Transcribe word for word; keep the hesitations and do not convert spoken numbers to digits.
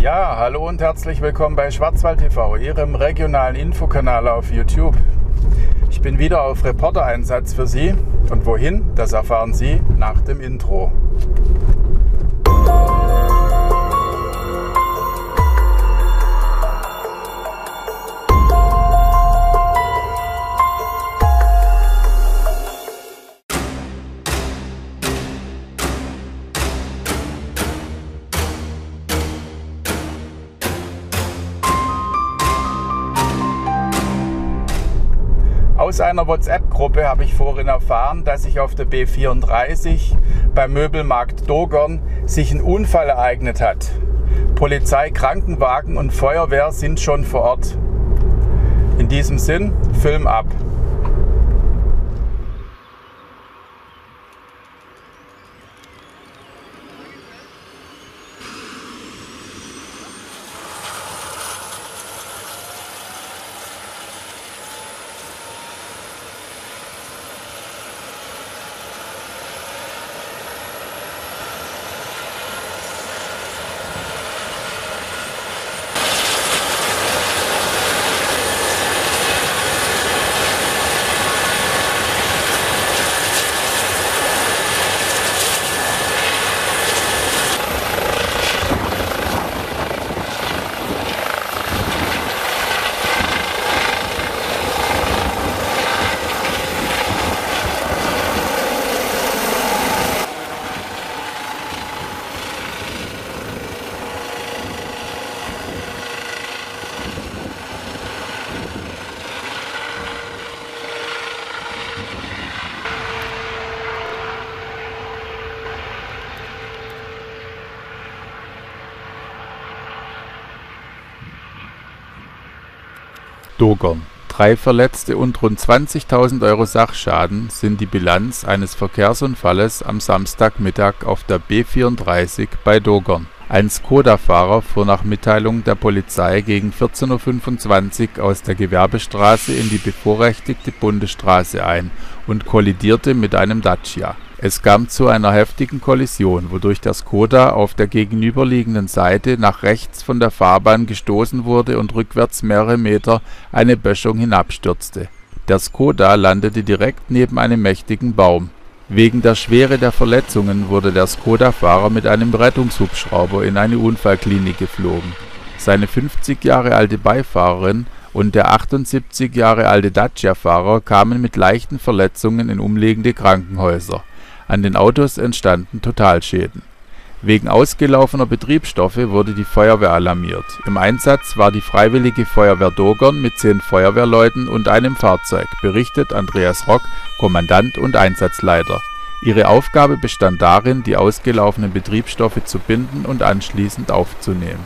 Ja, hallo und herzlich willkommen bei Schwarzwald T V, Ihrem regionalen Infokanal auf YouTube. Ich bin wieder auf Reportereinsatz für Sie. Und wohin, das erfahren Sie nach dem Intro. Aus einer WhatsApp-Gruppe habe ich vorhin erfahren, dass sich auf der B vierunddreißig beim Möbelmarkt Dogern sich ein Unfall ereignet hat. Polizei, Krankenwagen und Feuerwehr sind schon vor Ort. In diesem Sinn, Film ab. Dogern. Drei Verletzte und rund zwanzigtausend Euro Sachschaden sind die Bilanz eines Verkehrsunfalles am Samstagmittag auf der B vierunddreißig bei Dogern. Ein Skoda-Fahrer fuhr nach Mitteilung der Polizei gegen vierzehn Uhr fünfundzwanzig aus der Gewerbestraße in die bevorrechtigte Bundesstraße ein und kollidierte mit einem Dacia. Es kam zu einer heftigen Kollision, wodurch der Skoda auf der gegenüberliegenden Seite nach rechts von der Fahrbahn gestoßen wurde und rückwärts mehrere Meter eine Böschung hinabstürzte. Der Skoda landete direkt neben einem mächtigen Baum. Wegen der Schwere der Verletzungen wurde der Skoda-Fahrer mit einem Rettungshubschrauber in eine Unfallklinik geflogen. Seine fünfzig Jahre alte Beifahrerin und der achtundsiebzig Jahre alte Dacia-Fahrer kamen mit leichten Verletzungen in umliegende Krankenhäuser. An den Autos entstanden Totalschäden. Wegen ausgelaufener Betriebsstoffe wurde die Feuerwehr alarmiert. Im Einsatz war die Freiwillige Feuerwehr Dogern mit zehn Feuerwehrleuten und einem Fahrzeug, berichtet Andreas Rock, Kommandant und Einsatzleiter. Ihre Aufgabe bestand darin, die ausgelaufenen Betriebsstoffe zu binden und anschließend aufzunehmen.